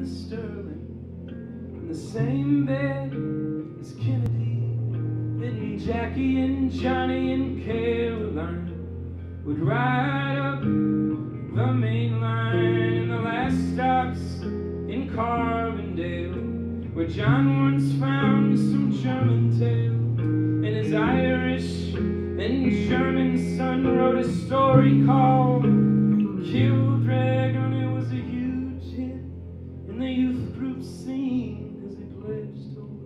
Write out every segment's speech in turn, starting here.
and Sterling in the same bed as Kennedy. Then Jackie and Johnny and Caroline would ride up the main line, and the last stops in Carbondale, where John once found some German tale, and his Irish and German son wrote a story called Kill Dragon. It was a huge hit in the youth group scene, 'cause he pledged to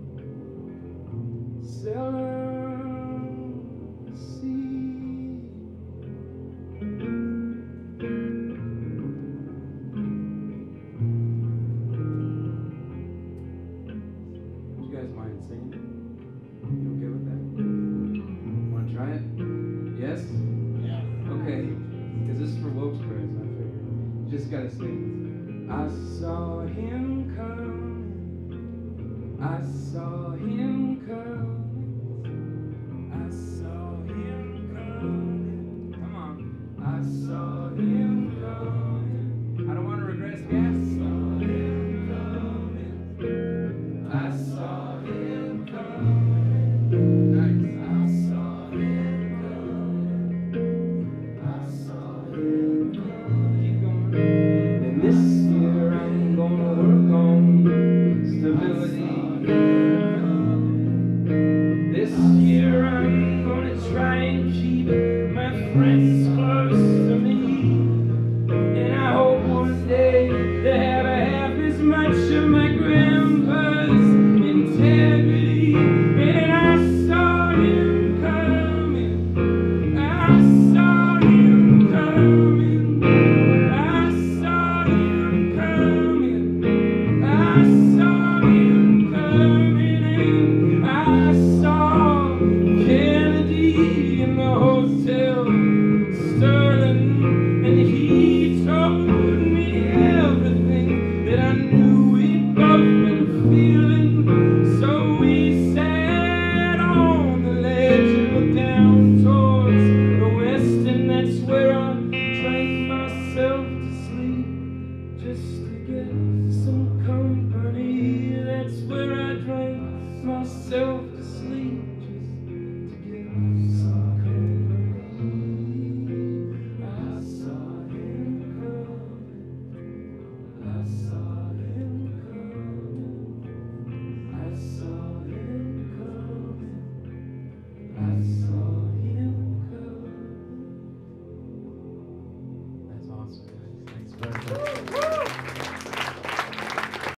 sell the sea. Do you guys mind singing? You okay with that? Want to try it? Yes? Yeah. Okay. Because this is for Wilkes-Barre, so I figured. You just gotta sing. I saw him coming. I saw him coming. I saw him coming. Come on. I saw him coming. I don't want to regress gas. I saw him coming. I saw him coming. Nice. I saw him coming. I saw him coming. Keep going. And this year I'm gonna work on stability. This year I'm gonna try and keep my friends close to me, and I hope one day to have half as much of my grandpa's integrity. And I saw him coming. I saw him coming. I saw him coming. I saw him coming. And I saw Kennedy in the hotel Sterling, and he told me everything that I knew we'd both been feeling. So we sat on the ledge and looked down towards the west, and that's where I drank myself to sleep, just to get some company. That's where I drank myself to